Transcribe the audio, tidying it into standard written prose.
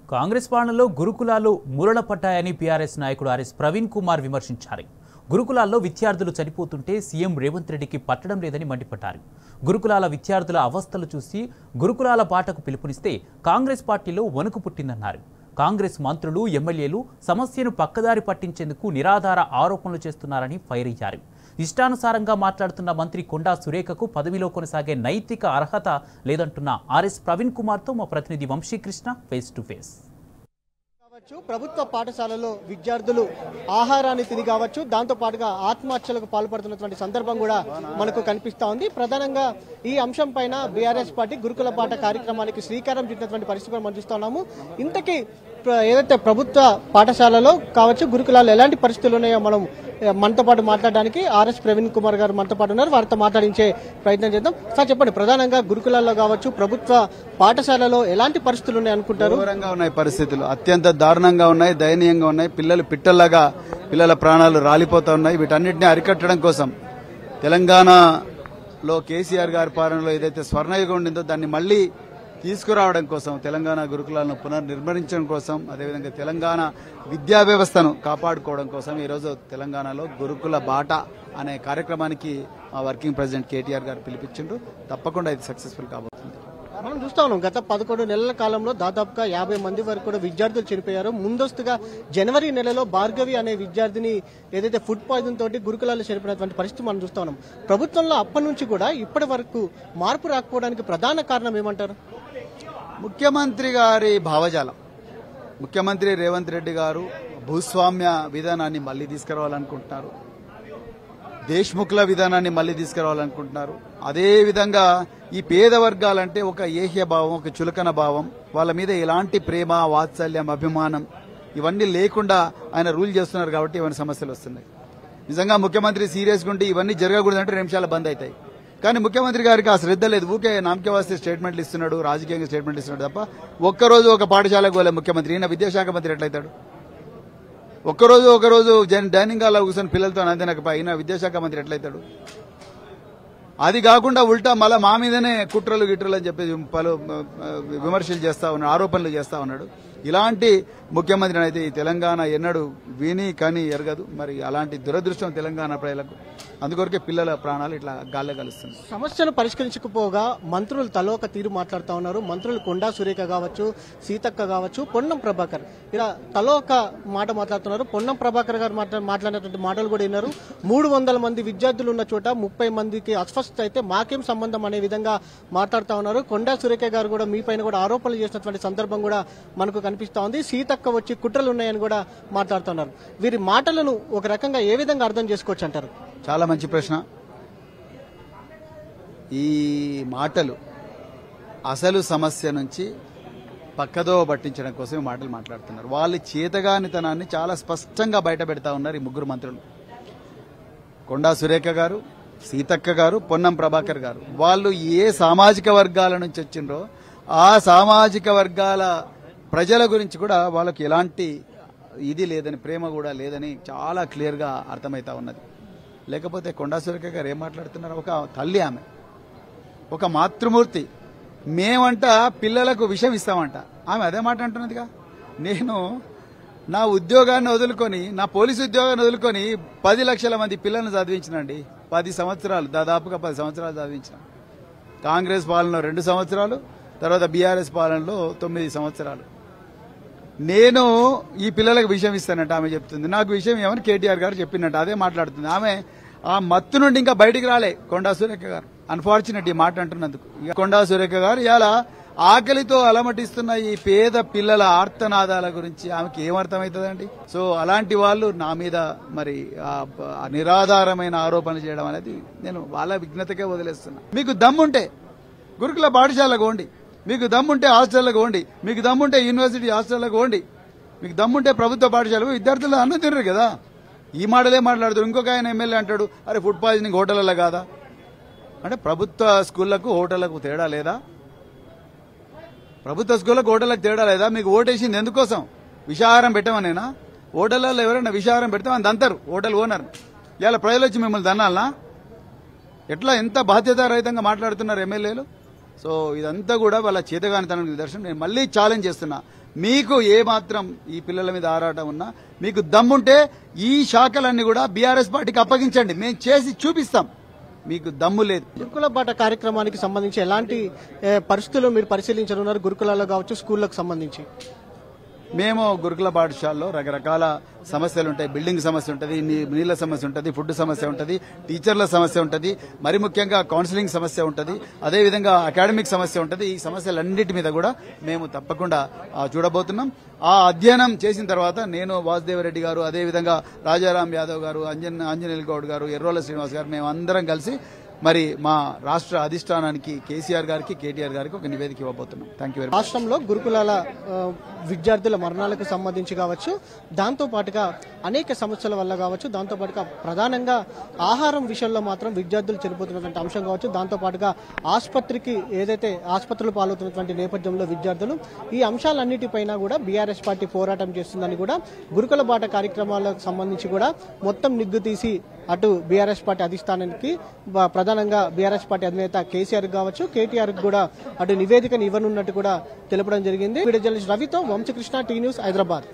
కాంగ్రెస్ పాలనలో గురుకులాలు మూలన పడ్డాయని పీఆర్ఎస్ నాయకుడు ఆర్ఎస్ ప్రవీణ్ కుమార్ విమర్శించారు. గురుకులాల్లో విద్యార్థులు చనిపోతుంటే సీఎం రేవంత్ రెడ్డికి పట్టడం లేదని మండిపడ్డారు. గురుకులాల విద్యార్థుల అవస్థలు చూసి గురుకులాల బాటకు పిలుపునిస్తే కాంగ్రెస్ పార్టీలో వణుకు పుట్టిందన్నారు. కాంగ్రెస్ మంత్రులు, ఎమ్మెల్యేలు సమస్యను పక్కదారి పట్టించేందుకు నిరాధార ఆరోపణలు చేస్తున్నారని ఫైర్ అయ్యారు. ఇష్టానుసారంగా మాట్లాడుతున్న మంత్రి కొండా సురేఖకు పదవిలో కొనసాగే నైతిక అర్హత లేదంటున్న ఆర్ఎస్ ప్రవీణ్ కుమార్తో మా ప్రతినిధి వంశీకృష్ణ ఫేస్ టు ఫేస్. ప్రభుత్వ పాఠశాలలో విద్యార్థులు ఆహారాన్ని తిని కావచ్చు, దాంతో పాటుగా ఆత్మహత్యలకు పాల్పడుతున్నటువంటి సందర్భం కూడా మనకు కనిపిస్తా ఉంది. ప్రధానంగా ఈ అంశం పైన బీఆర్ఎస్ పార్టీ గురుకుల పాఠ కార్యక్రమానికి శ్రీకారం చుట్టినటువంటి పరిస్థితులు మనం చూస్తున్నాము. ఇంతకీ ఏదైతే ప్రభుత్వ పాఠశాలలో కావచ్చు, గురుకులాలు ఎలాంటి పరిస్థితులు ఉన్నాయో మనతో పాటు మాట్లాడడానికి ఆర్ఎస్ ప్రవీణ్ కుమార్ గారు మనతో పాటు ఉన్నారు. వారితో మాట్లాడించే ప్రయత్నం చేద్దాం. సార్ చెప్పండి, ప్రధానంగా గురుకులాల్లో కావచ్చు, ప్రభుత్వ పాఠశాలలో ఎలాంటి పరిస్థితులు ఉన్నాయి అనుకుంటారు? ఘోరంగా ఉన్నాయి పరిస్థితులు, అత్యంత దారుణంగా ఉన్నాయి, దయనీయంగా ఉన్నాయి. పిల్లలు పిట్టల్లాగా పిల్లల ప్రాణాలు రాలిపోతా ఉన్నాయి. వీటన్నిటిని అరికట్టడం కోసం తెలంగాణలో కేసీఆర్ గారి పాలనలో ఏదైతే స్వర్ణయుగం ఉండిందో దాన్ని మళ్లీ తీసుకురావడం కోసం, తెలంగాణ గురుకులాలను పునర్నిర్మించడం కోసం, అదేవిధంగా తెలంగాణ విద్యా వ్యవస్థను కాపాడుకోవడం కోసం ఈరోజు తెలంగాణలో గురుకుల బాట అనే కార్యక్రమానికి మా వర్కింగ్ ప్రెసిడెంట్ కేటీఆర్ గారు పిలిపించిండ్రు. తప్పకుండా ఇది సక్సెస్ఫుల్ కాబోతుంది. మనం చూస్తా ఉన్నాం, గత 11 నెలల కాలంలో దాదాపుగా 50 మంది వరకు కూడా విద్యార్థులు చనిపోయారు. ముందస్తుగా జనవరి నెలలో భార్గవి అనే విద్యార్థిని ఏదైతే ఫుడ్ పాయిజన్ తోటి గురుకులాల్లో చనిపోయినటువంటి పరిస్థితి మనం చూస్తా ఉన్నాం. ప్రభుత్వంలో అప్పటి నుంచి కూడా ఇప్పటి వరకు మార్పు రాకపోవడానికి ప్రధాన కారణం ఏమంటారు? ముఖ్యమంత్రి గారి భావజాలం. ముఖ్యమంత్రి రేవంత్ రెడ్డి గారు భూస్వామ్య విధానాన్ని మళ్లీ తీసుకురావాలనుకుంటున్నారు, దేశ్ముఖ్ల విధానాన్ని మళ్లీ తీసుకురావాలనుకుంటున్నారు. అదేవిధంగా ఈ పేద వర్గాలంటే ఒక ఏహ్య భావం, ఒక చులకన భావం, వాళ్ళ మీద ఎలాంటి ప్రేమ, వాత్సల్యం, అభిమానం ఇవన్నీ లేకుండా ఆయన రూల్ చేస్తున్నారు. కాబట్టి ఇవన్నీ సమస్యలు వస్తున్నాయి. నిజంగా ముఖ్యమంత్రి సీరియస్గా ఉంటే ఇవన్నీ జరగకూడదంటే 2 నిమిషాలు బంద్ అవుతాయి. కానీ ముఖ్యమంత్రి గారికి ఆ శ్రద్ధ లేదు. ఊకే నామకే వాస్తే స్టేట్మెంట్లు ఇస్తున్నాడు, రాజకీయంగా స్టేట్మెంట్లు ఇస్తున్నాడు తప్ప ఒక్కరోజు ఒక పాఠశాలకు పోలే ముఖ్యమంత్రి. ఈయన విద్యాశాఖ మంత్రి ఎట్లయితాడు? ఒకరోజు డైనింగ్ హాల్లో కూర్చొని పిల్లలతో అందినకపోయి ఈయన విద్యాశాఖ మంత్రి ఎట్లయితాడు? అది కాకుండా ఉల్టా మళ్ళా మా మీదనే కుట్రలు గిట్రలు అని చెప్పి పలు విమర్శలు చేస్తా ఉన్నాడు, ఆరోపణలు చేస్తా ఉన్నాడు. ఇలాంటి ముఖ్యమంత్రిని అయితే ఈ తెలంగాణ ఎన్నడూ విని కని ఎరగదు. మరి అలాంటి దురదృష్టం తెలంగాణ ప్రజలకు. అందుకొరకే పిల్లల ప్రాణాలు ఇట్లా గాల్లో కలుస్తుంది. సమస్యను పరిష్కరించకపోగా మంత్రులు తలోక తీరు మాట్లాడుతూ ఉన్నారు. మంత్రులు కొండా సురేఖ కావచ్చు, సీతక్క కావచ్చు, పొన్నం ప్రభాకర్ ఇలా తలోక మాట మాట్లాడుతున్నారు. పొన్నం ప్రభాకర్ గారు మాట్లాడినటువంటి మాటలు కూడా విన్నారు. 300 మంది విద్యార్థులు ఉన్న చోట 30 మందికి అస్వస్థత అయితే మాకేం సంబంధం అనే విధంగా మాట్లాడుతూ ఉన్నారు. కొండా సురేఖ గారు కూడా మీ పైన కూడా ఆరోపణలు చేసినటువంటి సందర్భం కూడా మనకు కనిపిస్తా ఉంది. సీతక్క వచ్చి కుట్రలు ఉన్నాయని కూడా మాట్లాడుతున్నారు. వీరి మాటలను ఒక రకంగా ఏ విధంగా అర్థం చేసుకోవచ్చు అంటారు? చాలా మంచి ప్రశ్న. ఈ మాటలు అసలు సమస్య నుంచి పక్కదో పట్టించడం కోసం మాటలు మాట్లాడుతున్నారు. వాళ్ళ చేతగానితనాన్ని చాలా స్పష్టంగా బయట పెడతా ఉన్నారు ఈ 3 మంత్రులు. కొండా సురేఖ గారు, సీతక్క గారు, పొన్నం ప్రభాకర్ గారు. వాళ్ళు ఏ సామాజిక వర్గాల నుంచి వచ్చిండ్రో ఆ సామాజిక వర్గాల ప్రజల గురించి కూడా వాళ్ళకి ఎలాంటి ఇది లేదని, ప్రేమ కూడా లేదని చాలా క్లియర్గా అర్థమవుతా ఉన్నది. లేకపోతే కొండా సురేఖ గారు ఏం మాట్లాడుతున్నారు? ఒక తల్లి, ఆమె ఒక మాతృమూర్తి. మేమంట పిల్లలకు విషం ఇస్తామంట. ఆమె అదే మాట అంటున్నదిగా. నేను నా ఉద్యోగాన్ని వదులుకొని, నా పోలీసు ఉద్యోగాన్ని వదులుకొని 10 లక్షల మంది పిల్లల్ని చదివించినండి. 10 సంవత్సరాలు, దాదాపుగా 10 సంవత్సరాలు చదివించిన. కాంగ్రెస్ పాలనలో 2 సంవత్సరాలు, తర్వాత బీఆర్ఎస్ పాలనలో 9 సంవత్సరాలు. నేను ఈ పిల్లలకు విషయం ఇస్తానంట ఆమె చెప్తుంది. నాకు విషయం ఏమని కేటీఆర్ గారు చెప్పినట్టు అదే మాట్లాడుతుంది. ఆమె ఆ మత్తు నుండి ఇంకా బయటికి రాలే కొండా సురేఖ గారు. అన్ఫార్చునేట్ ఈ మాట అంటున్నందుకు. కొండా సురేఖ గారు ఇలా ఆకలితో అలమటిస్తున్న ఈ పేద పిల్లల ఆర్తనాదాల గురించి ఆమెకి ఏమర్థమవుతుందండి? సో అలాంటి వాళ్ళు నా మీద మరి నిరాధారమైన ఆరోపణలు చేయడం అనేది నేను వాళ్ళ విఘ్నతకే వదిలేస్తున్నా. మీకు దమ్ముంటే గురుకుల పాఠశాలకు పోండి, మీకు దమ్ముంటే హాస్టళ్లకు పోండి, మీకు దమ్ముంటే యూనివర్సిటీ హాస్టళ్లకు పోండి, మీకు దమ్ముంటే ప్రభుత్వ పాఠశాలకు విద్యార్థులు అన్నం తినరు కదా. ఈ మాటలే మాట్లాడుతారు. ఇంకొక ఆయన ఎమ్మెల్యే అంటాడు, అరే ఫుడ్ పాయిజనింగ్ హోటళ్లలో కాదా అంటే? ప్రభుత్వ స్కూళ్లకు హోటళ్లకు తేడా లేదా? ప్రభుత్వ స్కూళ్లకు హోటళ్లకు తేడా లేదా? మీకు ఓటేసింది ఎందుకోసం? విషాహారం పెట్టమనేనా? హోటళ్లలో ఎవరైనా విషాహారం పెడితే అని దంతారు హోటల్ ఓనర్. ఇలా ప్రజలు వచ్చి మిమ్మల్ని దన్నాలనా? ఎట్లా ఎంత బాధ్యతారహితంగా మాట్లాడుతున్నారు ఎమ్మెల్యేలు. సో ఇదంతా కూడా వాళ్ళ చేతగానితనానికి నిదర్శనం. నేను మళ్ళీ ఛాలెంజ్ చేస్తున్నా, మీకు ఏ మాత్రం ఈ పిల్లల మీద ఆరాటం ఉన్నా, మీకు దమ్ముంటే ఈ శాఖలన్నీ కూడా బీఆర్ఎస్ పార్టీకి అప్పగించండి, మేము చేసి చూపిస్తాం. మీకు దమ్ము లేదు. గురుకుల బాట కార్యక్రమానికి సంబంధించి ఎలాంటి పరిస్థితులు మీరు పరిశీలించనున్నారు? గురుకులాల్లో కావచ్చు, స్కూళ్లకు సంబంధించి మేము గురుకుల పాఠశాలలో రకరకాల సమస్యలు ఉంటాయి. బిల్డింగ్ సమస్య ఉంటుంది, నీళ్ల సమస్య ఉంటుంది, ఫుడ్ సమస్య ఉంటుంది, టీచర్ల సమస్య ఉంటుంది, మరి ముఖ్యంగా కౌన్సిలింగ్ సమస్య ఉంటుంది, అదేవిధంగా అకాడమిక్ సమస్య ఉంటుంది. ఈ సమస్యలన్నిటి మీద కూడా మేము తప్పకుండా చూడబోతున్నాం. ఆ అధ్యయనం చేసిన తర్వాత నేను, వాసుదేవరెడ్డి గారు, అదేవిధంగా రాజారాం యాదవ్ గారు, అంజనేయుల్ గౌడ్ గారు, ఎర్రోల శ్రీనివాస్ గారు, మేము అందరం కలిసి మరి మా రాష్ట్ర అధిష్టానానికి కేసీఆర్ గారికి, కేటీఆర్ గారికి ఒక నివేదిక ఇవ్వబోతున్నాం. Thank you very much. రాష్ట్రంలో గురుకులాల విద్యార్థుల మరణాలకు సంబంధించి కావచ్చు, దాంతో పాటుగా అనేక సమస్యల వల్ల కావచ్చు, దాంతో పాటుగా ప్రధానంగా ఆహారం విషయంలో మాత్రం విద్యార్థులు చనిపోతున్నటువంటి అంశం కావచ్చు, దాంతో పాటుగా ఆసుపత్రులు పాలవుతున్నటువంటి నేపథ్యంలో విద్యార్థులు ఈ అంశాలన్నిటిపైన కూడా బీఆర్ఎస్ పార్టీ పోరాటం చేస్తుందని కూడా గురుకుల బాట కార్యక్రమాలకు సంబంధించి కూడా మొత్తం నిగ్గు తీసి అటు బీఆర్ఎస్ పార్టీ అధిష్టానానికి, ప్రధానంగా బీఆర్ఎస్ పార్టీ అధినేత కేసీఆర్ కావచ్చు, కేటీఆర్ కూడా అటు నివేదికను ఇవ్వనున్నట్టు కూడా తెలపడం జరిగింది. వీడియో జర్నలిస్ట్ రవితో వంశకృష్ణ, టీ న్యూస్, హైదరాబాద్.